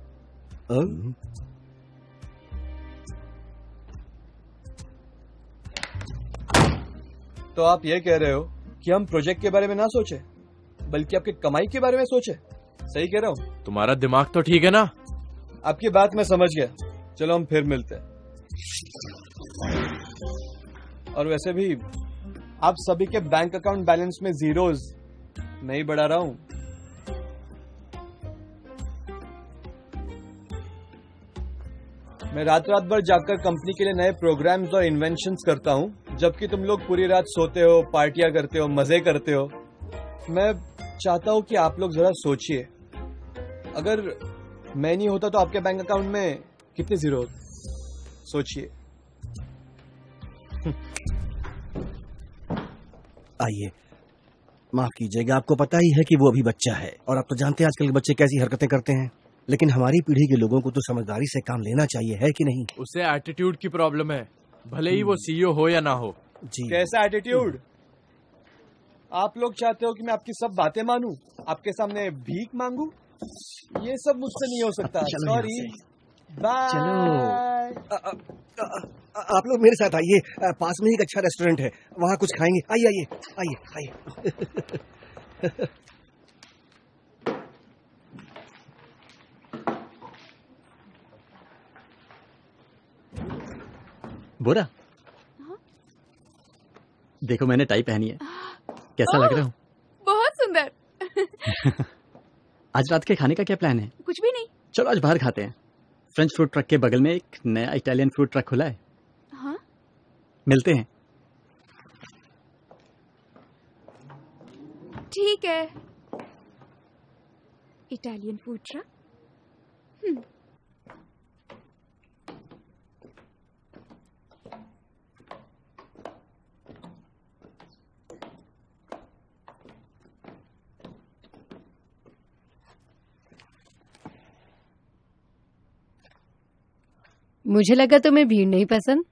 तो आप ये कह रहे हो कि हम प्रोजेक्ट के बारे में ना सोचे, बल्कि आपकी कमाई के बारे में सोचे? सही कह रहा हूँ? तुम्हारा दिमाग तो ठीक है ना? आपकी बात मैं समझ गया। चलो हम फिर मिलते हैं। और वैसे भी आप सभी के बैंक अकाउंट बैलेंस में जीरोज मैं ही बढ़ा रहा हूं। मैं रात रात भर जाकर कंपनी के लिए नए प्रोग्राम्स और इन्वेंशंस करता हूं, जबकि तुम लोग पूरी रात सोते हो, पार्टियां करते हो, मजे करते हो। मैं चाहता हूं कि आप लोग जरा सोचिए, अगर मैं नहीं होता तो आपके बैंक अकाउंट में कितने जीरो होते? सोचिए। आइए माफ कीजिएगा, आपको पता ही है कि वो अभी बच्चा है और आप तो जानते हैं आजकल के बच्चे कैसी हरकतें करते हैं। लेकिन हमारी पीढ़ी के लोगों को तो समझदारी से काम लेना चाहिए, है कि नहीं? उसे एटीट्यूड की प्रॉब्लम है, भले ही वो सीईओ हो या ना हो। जी। कैसा एटीट्यूड? आप लोग चाहते हो कि मैं आपकी सब बातें मानूं, आपके सामने भीख मांगू? ये सब मुझसे नहीं हो सकता। Sorry, bye. चलो, आ, आ, आ, आप लोग मेरे साथ आइए, पास में ही एक अच्छा रेस्टोरेंट है, वहाँ कुछ खाएंगे। आइए आइए आइए आइए। बोरा, देखो मैंने टाई पहनी है, कैसा लग रहा हूँ? बहुत सुंदर। आज रात के खाने का क्या प्लान है? कुछ भी नहीं। चलो आज बाहर खाते हैं। फ्रेंच फूड ट्रक के बगल में एक नया इटालियन फूड ट्रक खुला है। हाँ? मिलते हैं। ठीक है। Italian food truck. हम्म। मुझे लगा तुम्हें भीड़ नहीं पसंद।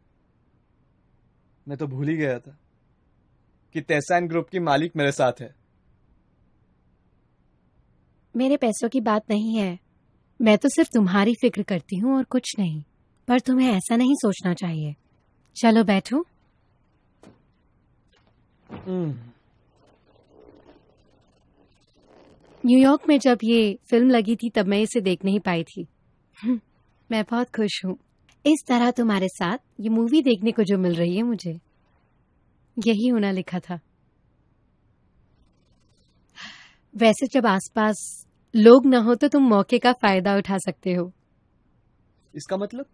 मैं तो भूल ही गया था कि तेसान ग्रुप की मालिक मेरे साथ है। मेरे पैसों की बात नहीं है, मैं तो सिर्फ तुम्हारी फिक्र करती हूँ और कुछ नहीं। पर तुम्हें ऐसा नहीं सोचना चाहिए। चलो बैठो। न्यूयॉर्क में जब ये फिल्म लगी थी तब मैं इसे देख नहीं पाई थी। मैं बहुत खुश हूँ इस तरह तुम्हारे साथ ये मूवी देखने को जो मिल रही है। मुझे यही होना लिखा था। वैसे जब आसपास लोग न हो तो तुम मौके का फायदा उठा सकते हो। इसका मतलब?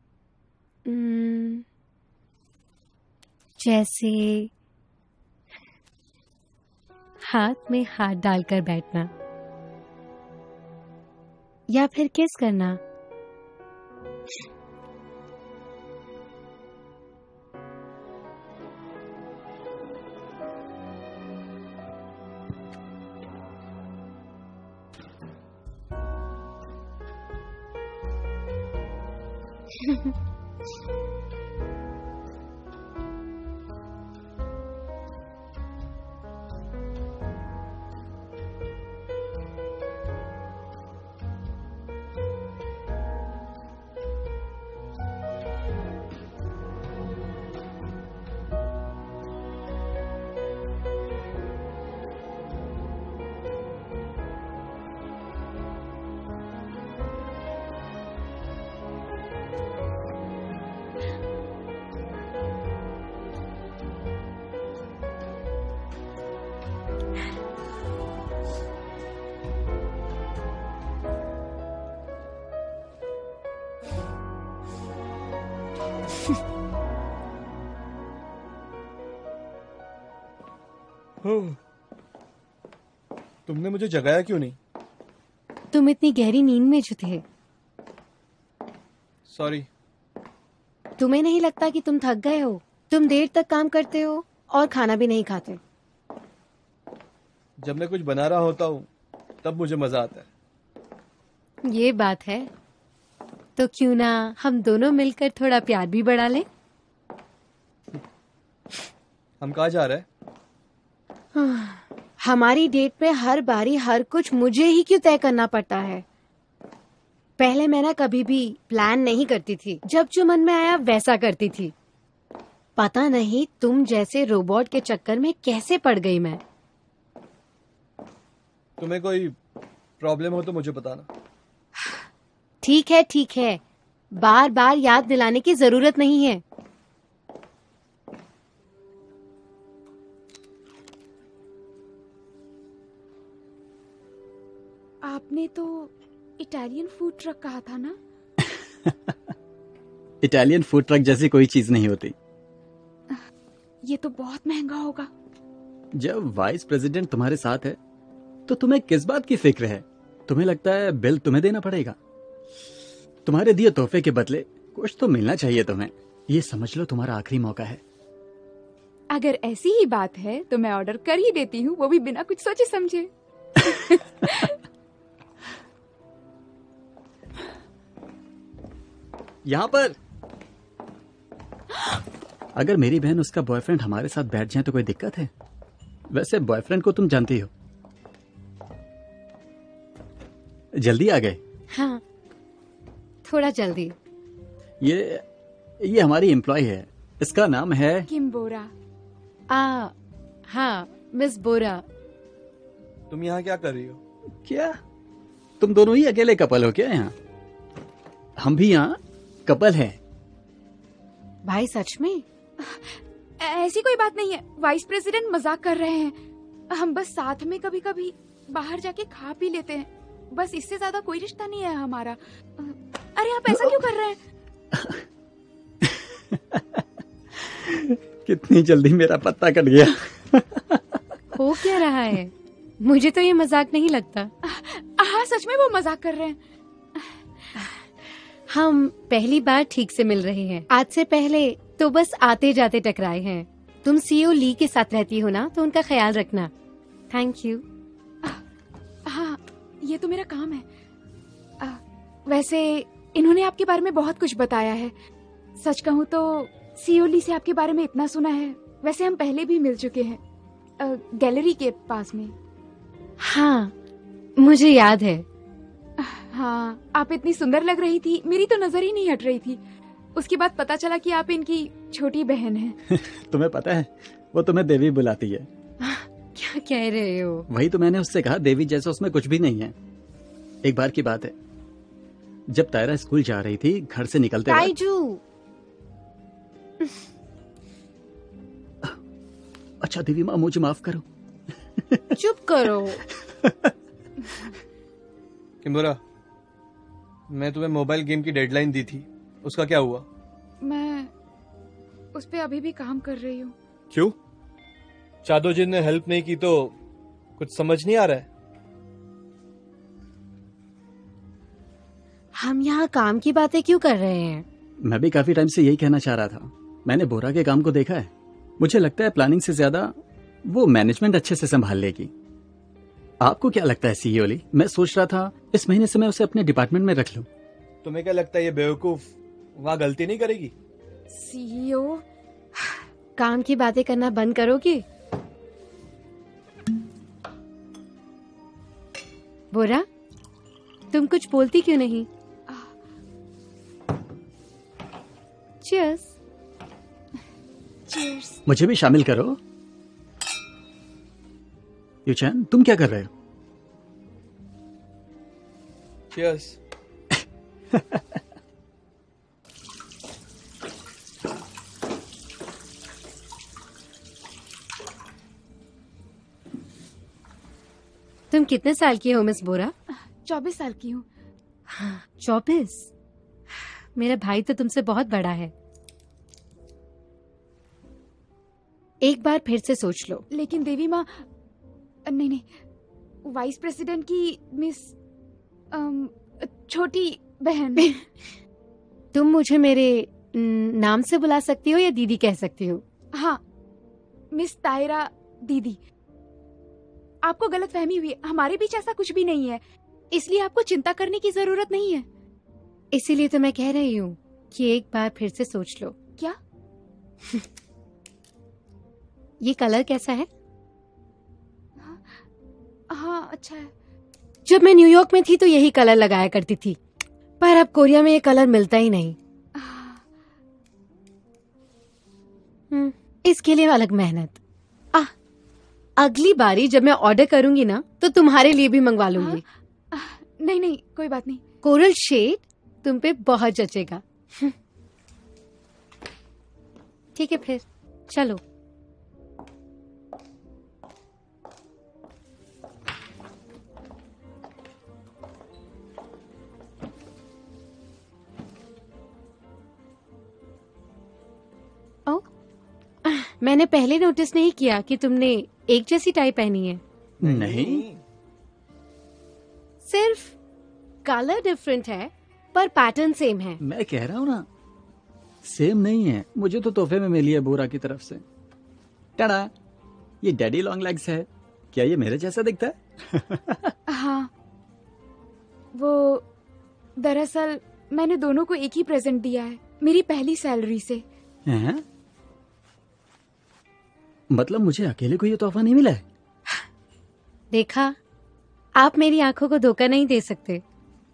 hmm, जैसे हाथ में हाथ डालकर बैठना या फिर किस करना। तुमने मुझे जगाया क्यों नहीं? तुम इतनी गहरी नींद में जो थे। सॉरी। तुम्हें नहीं लगता कि तुम थक गए हो? तुम देर तक काम करते हो और खाना भी नहीं खाते। जब मैं कुछ बना रहा होता हूँ तब मुझे मजा आता है। ये बात है तो क्यों ना हम दोनों मिलकर थोड़ा प्यार भी बढ़ा लें। हम कहाँ जा रहे हैं? हमारी डेट पे हर बारी हर कुछ मुझे ही क्यों तय करना पड़ता है? पहले मैं ना कभी भी प्लान नहीं करती थी, जब जो मन में आया वैसा करती थी। पता नहीं तुम जैसे रोबोट के चक्कर में कैसे पड़ गई मैं। तुम्हें कोई प्रॉब्लम हो तो मुझे बताना। ठीक है ठीक है, बार बार याद दिलाने की जरूरत नहीं है। आपने तो इटालियन फूड ट्रक कहा था ना? इटालियन फूड ट्रक जैसी कोई चीज नहीं होती। ये तो बहुत महंगा होगा। जब वाइस प्रेसिडेंट तुम्हारे साथ है तो तुम्हें किस बात की फिक्र है? तुम्हें लगता है बिल तुम्हें देना पड़ेगा? तुम्हारे दिए तोहफे के बदले कुछ तो मिलना चाहिए तुम्हें। ये समझ लो तुम्हारा आखिरी मौका है। अगर ऐसी ही बात है तो मैं ऑर्डर कर ही देती हूँ, वो भी बिना कुछ सोचे समझे। यहाँ पर अगर मेरी बहन उसका बॉयफ्रेंड हमारे साथ बैठ जाए तो कोई दिक्कत है? वैसे बॉयफ्रेंड को तुम जानती हो। जल्दी आ गए? हाँ, थोड़ा जल्दी। ये ये हमारी एम्प्लॉय है, इसका नाम है किम बोरा। आ, हाँ, मिस बोरा। तुम यहाँ क्या कर रही हो? क्या तुम दोनों ही अकेले कपल हो क्या यहाँ? हम भी यहाँ कपल हैं। भाई सच में? ऐसी कोई बात नहीं है, वाइस प्रेसिडेंट मजाक कर रहे हैं। हम बस साथ में कभी कभी बाहर जाके खा पी लेते हैं, बस इससे ज्यादा कोई रिश्ता नहीं है हमारा। अरे आप ऐसा क्यों कर रहे हैं? कितनी जल्दी मेरा पत्ता कट गया। हो क्या रहा है? मुझे तो ये मजाक नहीं लगता। हाँ सच में वो मजाक कर रहे हैं। हम पहली बार ठीक से मिल रहे हैं। आज से पहले तो बस आते जाते टकराए हैं। तुम सीईओ ली के साथ रहती हो ना, तो उनका ख्याल रखना। Thank you. हाँ, ये तो मेरा काम है। आ, वैसे इन्होंने आपके बारे में बहुत कुछ बताया है। सच कहूँ तो सीईओ ली से आपके बारे में इतना सुना है। वैसे हम पहले भी मिल चुके हैं, आ, गैलरी के पास में। हाँ, मुझे याद है। हाँ, आप इतनी सुंदर लग रही थी, मेरी तो नजर ही नहीं हट रही थी। उसके बाद पता चला कि आप इनकी छोटी बहन हैं। तुम्हें पता है, वो तुम्हें देवी बुलाती है। क्या कह रहे हो? वही तो मैंने उससे कहा, देवी जैसा उसमें कुछ भी नहीं है। एक बार की बात है, जब तायरा स्कूल जा रही थी, घर से निकलते वक्त- ताइजू। अच्छा देवी माँ, मुझे माफ करो। चुप करो। किम्बोरा, मैं तुम्हें मोबाइल गेम की डेडलाइन दी थी, उसका क्या हुआ? मैं उस पे अभी भी काम कर रही हूँ। क्यों? चादोजिन ने हेल्प नहीं की तो कुछ समझ नहीं आ रहा है? हम यहाँ काम की बातें क्यों कर रहे हैं? मैं भी काफी टाइम से यही कहना चाह रहा था। मैंने बोरा के काम को देखा है, मुझे लगता है प्लानिंग से ज्यादा वो मैनेजमेंट अच्छे से संभाल लेगी। आपको क्या लगता है सीईओ ली? मैं सोच रहा था इस महीने से मैं उसे अपने डिपार्टमेंट में रख लूं। तुम्हें क्या लगता है ये बेवकूफ वहाँ गलती नहीं करेगी? सीईओ, काम की बातें करना बंद करोगी? बोरा, तुम कुछ बोलती क्यों नहीं? चीयर्स। चीयर्स। मुझे भी शामिल करो। यूचैन, तुम क्या कर रहे हो? चीयर्स। तुम कितने साल की हो मिस बोरा? चौबीस साल की हूँ। चौबीस? मेरा भाई तो तुमसे बहुत बड़ा है। एक बार फिर से सोच लो। लेकिन देवी माँ, नहीं नहीं, वाइस प्रेसिडेंट की मिस अम, छोटी बहन। तुम मुझे मेरे न, नाम से बुला सकती हो या दीदी कह सकती हो? हाँ, मिस तायरा दीदी। आपको गलतफहमी हुई, हमारे बीच ऐसा कुछ भी नहीं है, इसलिए आपको चिंता करने की जरूरत नहीं है। इसीलिए तो मैं कह रही हूँ कि एक बार फिर से सोच लो। क्या? ये कलर कैसा है? हाँ, अच्छा है। जब मैं न्यूयॉर्क में थी तो यही कलर लगाया करती थी, पर अब कोरिया में ये कलर मिलता ही नहीं। हम्म, इसके लिए अलग मेहनत। आ, अगली बारी जब मैं ऑर्डर करूंगी ना तो तुम्हारे लिए भी मंगवा लूंगी। आ, नहीं नहीं, कोई बात नहीं। कोरल शेड तुम पे बहुत जचेगा। ठीक है फिर, चलो। ओ, मैंने पहले नोटिस नहीं किया कि तुमने एक जैसी टाई पहनी है। नहीं, सिर्फ कलर डिफरेंट है पर पैटर्न सेम है। मैं कह रहा हूँ ना, सेम नहीं है। मुझे तो तोहफे में मिली है बोरा की तरफ से। टाड़ा, ये डैडी लॉन्ग लेग्स है। क्या ये मेरे जैसा दिखता है? हाँ, वो दरअसल मैंने दोनों को एक ही प्रेजेंट दिया है, मेरी पहली सैलरी से। हैं? मतलब मुझे अकेले को ये तोहफा नहीं मिला है? देखा, आप मेरी आंखों को धोखा नहीं दे सकते।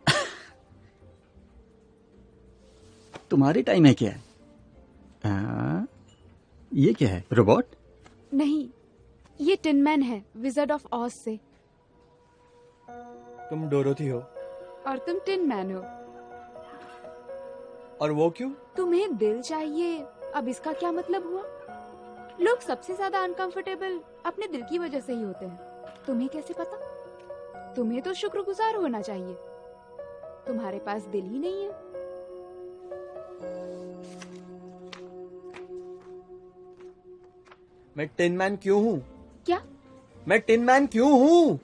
तुम्हारी टाइम है क्या है? आ, ये क्या है, रोबोट? नहीं, ये टिन मैन है, विज़र्ड ऑफ ऑज से। तुम डोरोथी हो और तुम टिन मैन हो। और वो क्यों? तुम्हें दिल चाहिए, अब इसका क्या मतलब हुआ? लोग सबसे ज्यादा अनकंफर्टेबल अपने दिल की वजह से ही होते हैं। तुम्हें कैसे पता? तुम्हें तो शुक्रगुजार होना चाहिए, तुम्हारे पास दिल ही नहीं है। मैं टिन मैन क्यों हूँ? क्या? मैं टिन मैन क्यों हूँ?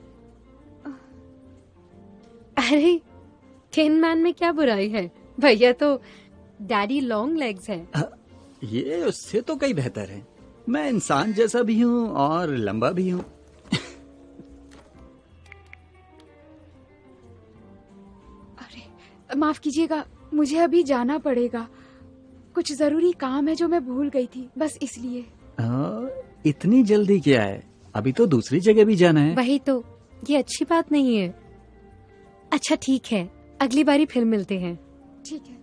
अरे, टिन मैन में क्या बुराई है? भैया तो डैडी लॉन्ग लेग्स है। ये उससे तो कई बेहतर है। मैं इंसान जैसा भी हूँ और लंबा भी हूँ। अरे माफ कीजिएगा, मुझे अभी जाना पड़ेगा। कुछ जरूरी काम है जो मैं भूल गई थी, बस इसलिए। आ, इतनी जल्दी क्या है? अभी तो दूसरी जगह भी जाना है। वही तो, ये अच्छी बात नहीं है। अच्छा ठीक है, अगली बारी फिर मिलते हैं। ठीक है।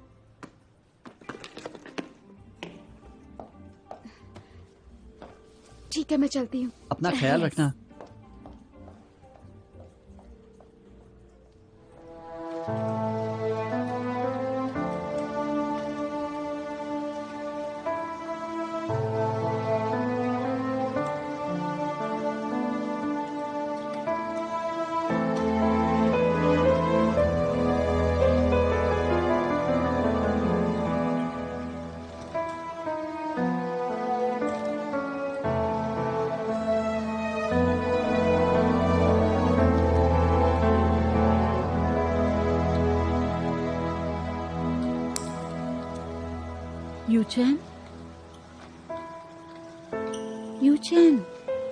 ठीक है, मैं चलती हूँ। अपना ख्याल रखना। यूचेन, यूचेन,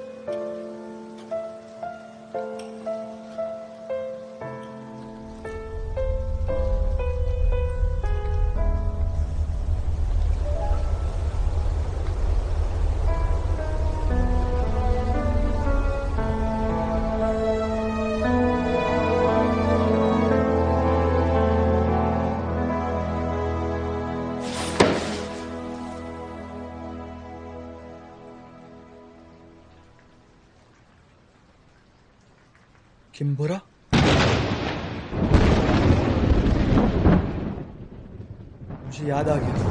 किम्बोरा? मुझे याद आ गया।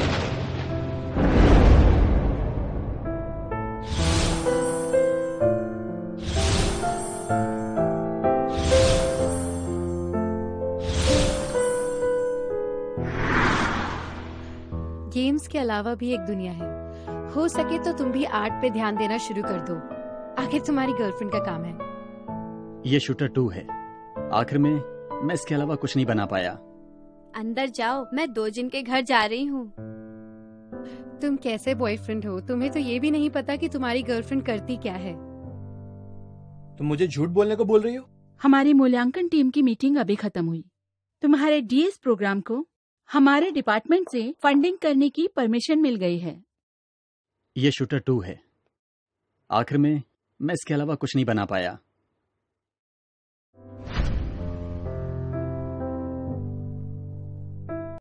गेम्स के अलावा भी एक दुनिया है। हो सके तो तुम भी आर्ट पे ध्यान देना शुरू कर दो। आखिर तुम्हारी गर्लफ्रेंड का काम है। ये शूटर टू है। आखिर में मैं इसके अलावा कुछ नहीं बना पाया। अंदर जाओ, मैं दो जिन के घर जा रही हूँ। तुम कैसे बॉयफ्रेंड हो? तुम्हें तो ये भी नहीं पता कि तुम्हारी गर्लफ्रेंड करती क्या है। तुम मुझे झूठ बोलने को बोल रही हो? हमारी मूल्यांकन टीम की मीटिंग अभी खत्म हुई। तुम्हारे डीएस प्रोग्राम को हमारे डिपार्टमेंट से फंडिंग करने की परमिशन मिल गई है। ये शूटर टू है। आखिर में मैं इसके अलावा कुछ नहीं बना पाया।